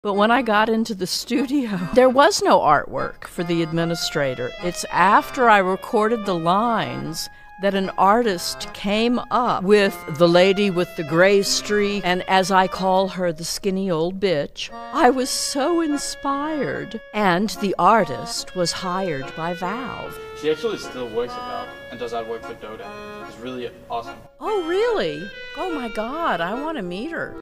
But when I got into the studio, there was no artwork for the administrator. It's after I recorded the lines that an artist came up with the lady with the gray streak, and as I call her, the skinny old bitch. I was so inspired. And the artist was hired by Valve. She actually still works at Valve and does artwork for Dota. It's really awesome. Oh, really? Oh my God, I want to meet her.